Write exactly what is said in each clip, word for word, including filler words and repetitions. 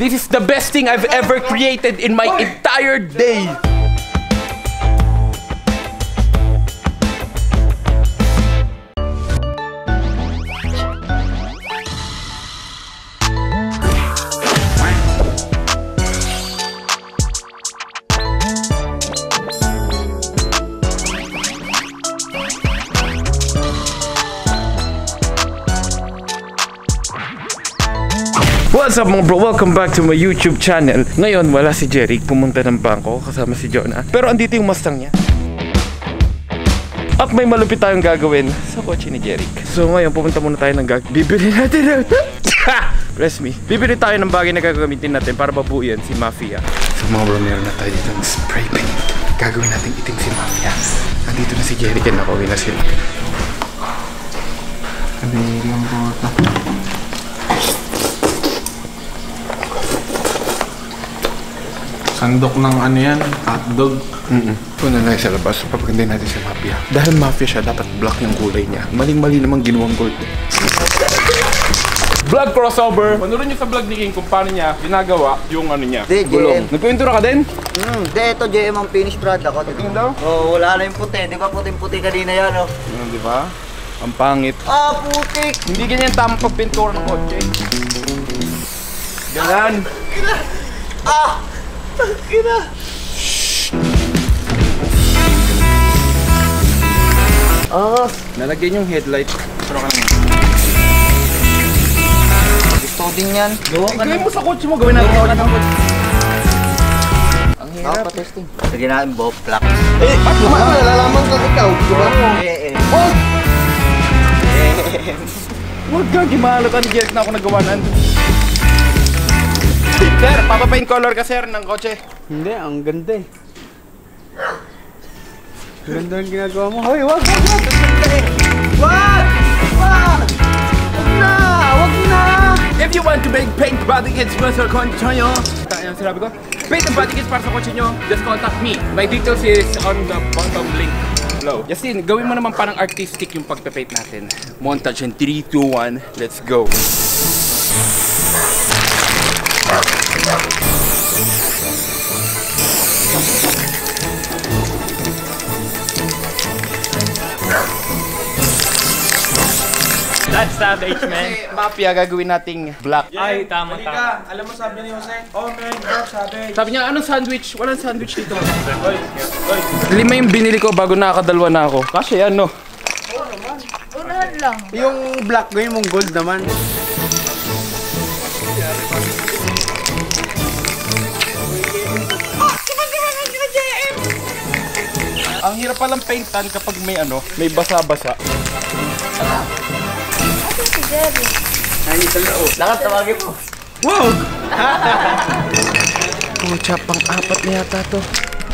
This is the best thing I've ever created in my entire day. What's up mga bro? Welcome back to my YouTube channel. Ngayon wala si Jeric, pumunta ng bangko kasama si Jonah. Pero andito yung Mustang niya. At may malupit tayong gagawin sa kotse ni Jeric. So ngayon pupunta muna tayo ng gag... Bibili natin Bless me. Bibili tayo ng bagay na gagamitin natin para babuyan si Mafia. So mga bro, meron na tayo dito ng spray paint. Gagawin natin itim si Mafia. Andito na si Jeric and nakauwi na sila. Sabi lang po ito. Sandok ng ano yan, hotdog. Mm-mm. Puna na sa labas, papagandahin natin si Mafia. Dahil Mafia siya, dapat black yung kulay niya. Maling-mali namang ginawang gold. Vlog crossover! Panoorin niyo sa vlog ni King kung paano niya ginagawa yung ano niya. Di, gulong. Nagpintura ka din? Hmm, di, ito J M ang finish brad ako. Tingin daw? Oh, wala na yung puti. Di ba puting-puti kanina yan, oh? Ano, di ba? Ang pangit. Ah, putik! Hindi ganyan tamang pagpintura ng kotse. Ganyan. Ah! Tangina! Ah! Nalagyan yung headlight. Pero ka lang. Gusto din yan. Gawa ka Gawin mo sa kotse mo. Gawin natin. Gawa ka ng kotse. Ang hirap. Ah, testing. Lagyan natin bow plug. Eh, malalaman ka ikaw, diba? Eh, eh. Wag! Eh. Huwag kang gimalo ka ni Jeric na ako nagawanan. Sir, papapaint color ka sir ng kotse. Hindi, ang ganda eh. Ganda yung ginagawa mo. Hoy, wag! Wag! Wag! Wag! Wag na! Wag na! If you want to make paint body kits para sa kotse nyo, ano sinabi ko? Paint and body kits para sa kotse nyo, just contact me. My details is on the bottom link below. Justin, gawin mo naman parang artistic yung pagpapaint natin. Montage in three, two, one, let's go! That's savage, man. Mafia, gagawin nating black. Ay, tama, tama. Alam mo sabi ni Jose? Oh man, bro, sabi. Sabi niya, anong sandwich? Walang sandwich dito. Oy, oy. Lima yung binili ko bago nakakadalwa na ako. Kasi yan, no? Oo naman. Unahan lang. Yung black, gawin mong gold naman. Ang hirap palang paintan kapag may ano, may basa-basa. Ate si Jerry. Ay, talo. Lakat, tawagin mo. Wow! Pucha, pang-apat na yata to.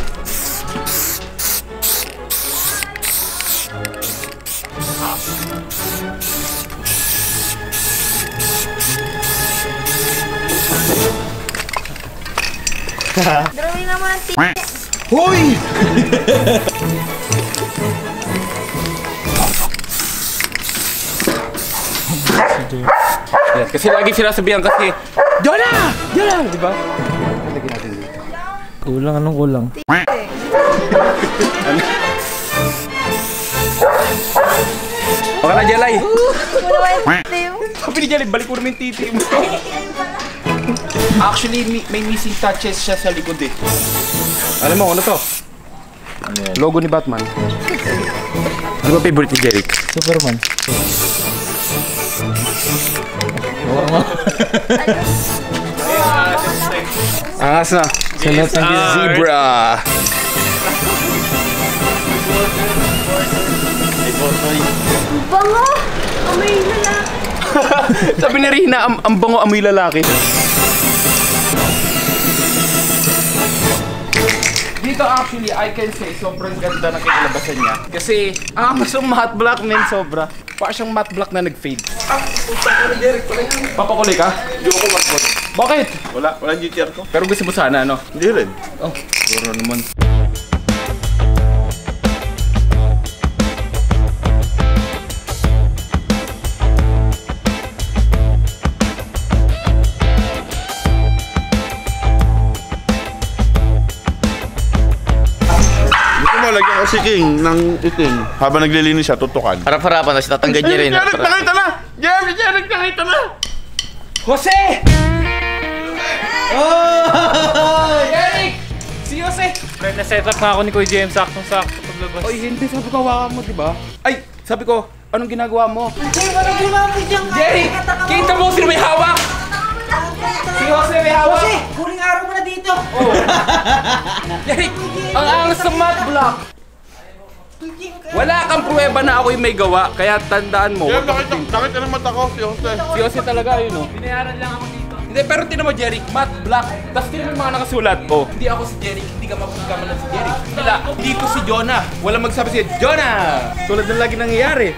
Drawing naman t***. Hoy! Yes, kasi lagi sinasabihan kasi Jonah! Jonah! Diba? Lagyan natin dito. Kulang, anong kulang? Baka na Jelay! Muna ba yung Sabi ni Jelay, balik ko namin titi mo. Actually, may missing touches siya sa likod eh. Alam mo, ano to? Ano yan? Logo ni Batman. Ano ba favorite ni Jeric? Superman. Angas na. Sa lahat ng Zebra. bango? Amoy lalaki. Sabi ni Rina, ang, ang bango amoy lalaki. Dito actually, I can say, sobrang ganda ng kikalabasan niya. Kasi, ah, mas yung matte black men, sobra. Para siyang matte black na nag-fade. Ah, papakulay ka? Hindi ako matbot. Bakit? Wala, wala G T R ko. Pero gusto mo sana, ano? Hindi rin. Oh, siguro naman. si King ng itim. Habang naglilinis siya, tutukan. Harap-harapan, tapos tatanggal niya rin. Jeric, nakita na! Jeremy, Jeric, nakita na! Jose! Oh! Eric! Si Jose! Friend, na-set up nga ako ni Kuya James, saktong-sakto paglabas. Oy, hindi. Sabi ko, hawakan mo, di ba? Ay, sabi ko, anong ginagawa mo? Jay, walang gumamit dyan ka. Jerry! Kita mo, sino may hawak? Si Jose may hawak! Jose, huling araw mo na dito. Oh. Jerry, ang angas sa mat block. Wala kang pruweba na ako yung may gawa, kaya tandaan mo. Jeremy, nakita, nakita ng mata ko si Jose. Si Jose talaga yun, oh. Binayaran lang ako dito. Hindi, pero tinan mo, Jerry, matte black. Tapos tinan mo yung mga nakasulat. Oh, hindi ako si Jerry, hindi ka mapagkaman lang si Jerry. Wala, dito si Jonah. Walang magsabi siya, Jonah! Tulad ng lagi nangyayari.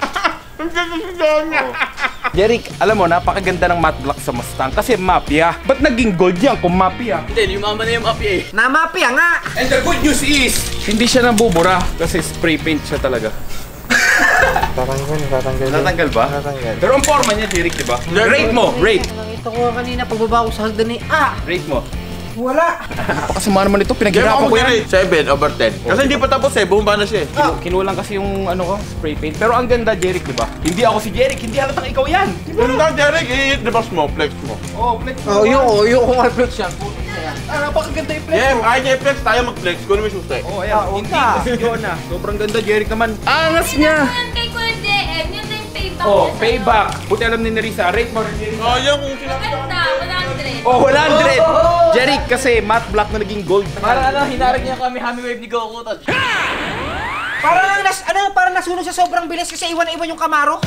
Jerry, alam mo, napakaganda ng matte black sa Mustang kasi mapia. Ba't naging gold yan kung mapia? Hindi, lumama na yung api eh. Namapya nga. And the good news is, hindi siya nabubura kasi spray paint siya talaga. Tatanggal, tatanggal. Natanggal ba? Natanggal. Pero ang forma niya, Jerry, di ba? Rate mo, rate. Nakita ko kanina pagbaba ko sa hagdan eh. Ah, Rate mo. wala. Napakasama naman ito, Jeremy, pinaghirapan ako ko yan. mag-rate. seven over ten. Kasi hindi pa tapos eh, bumaba na siya eh. Kinu- kinulang kasi yung ano ko, spray paint. Pero ang ganda, Jeric, di ba? Hindi ako si Jeric, hindi halatang ikaw yan. Ganda, Jeric, i-hit the box mo, flex mo. Oh, flex Oh, yung, oh, yung kung flex yan. Ah, napakaganda yung flex. Jem, ayaw niya i-flex, tayo mag-flex. Kunin mo yung susi. Oh, ayan. Ah, hindi okay. ko si Jonah. Sobrang ganda, Jeric naman. Angas niya. Yan kay Kuya J M, yun na yung payback. Oh, niya sa'yo. payback. Buti alam ni Nerissa. Rate mo rin, Jeric. Oh, yan kung sinabi. Maganda, one hundred. Oh, one hundred. Jeric, kasi matte black na naging gold. Parang ano, hinarig niya kami Hami Wave ni Goku. Tapos, Parang lang nas, ano, parang nasunog sa sobrang bilis kasi iwan-iwan yung Camaro.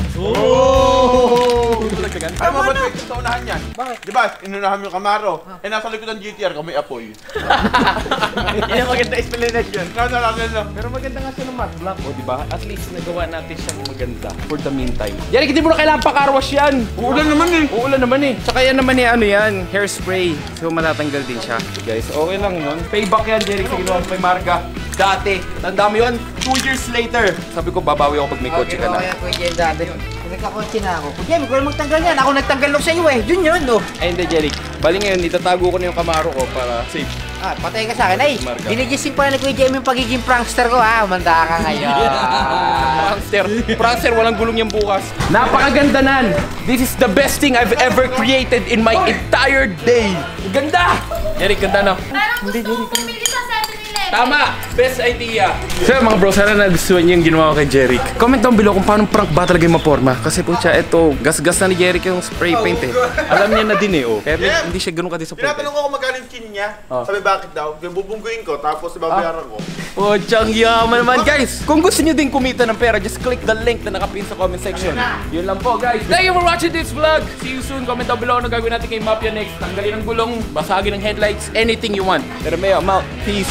Ay, mabalik sa unahan yan. Bakit? Di ba, inunahan mo yung Camaro. Eh, nasa likod ng G T R ka, may apoy. Yan ang maganda explanation. Nasa lang lang. Pero maganda nga siya ng matte black, oh, di ba? At least nagawa natin siyang maganda for the meantime. Jeric, hindi mo na kailangan pakarwash yan. Uulan naman eh. Uulan naman eh. Tsaka yan naman eh, ano yan, hairspray. So matatanggal din siya. Guys, okay lang yun. Payback yan, Jeric, sa ginawa mo kay Marga. Dati, tanda mo yun, two years later. Sabi ko, babawi ako pag may kotse ka na. Kaya Kuya Jem dati. Nagkakotse na ako. Kuya Jem, ikaw na magtanggal yan. Ako nagtanggal lang sa iyo eh. Yun yun, no. Ay, hindi, Jeric. Bali ngayon, itatago ko na yung Camaro ko para safe. Ah, patay ka sa akin. Ay, Marga. dinigising pa na ni Kuya Jem yung pagiging prankster ko ha. Umanda ka ngayon. Prankster. Prankster, walang gulong yan bukas. Napakaganda nan. This is the best thing I've ever created in my entire day. Ganda! Jeric, ganda na. Parang gusto kong bumili sa seven eleven. Tama! Best idea! So mga bro, sana nagustuhan niyo yung ginawa ko kay Jeric. Comment down below kung paano prank ba talaga yung maporma. Kasi po siya, eto, gas-gas na ni Jeric yung spray paint eh. Alam niya na din eh, oh. Kaya Yeah. hindi siya ganun ka-disappointed. Tinatanong ko kung magkano yung kin niya. Sabi, bakit daw? Kaya bubungguin ko, tapos babayaran ko. Oh, tiyang yaman naman guys! Kung gusto niyo din kumita ng pera, just click the link na nakapin sa comment section. Yun lang po guys. Thank you for watching this vlog. See you soon. Comment down below ano gagawin natin kay Mafia next. Tanggalin ng gulong, basagin ng headlights, anything you want. Pero may I'm out. Peace.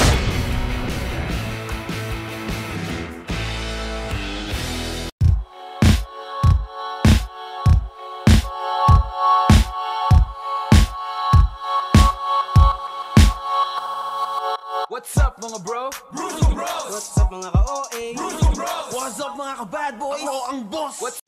What's up mga bro? What's up mga ka-O A? What's up mga ka-bad boys? Ako ang boss! What's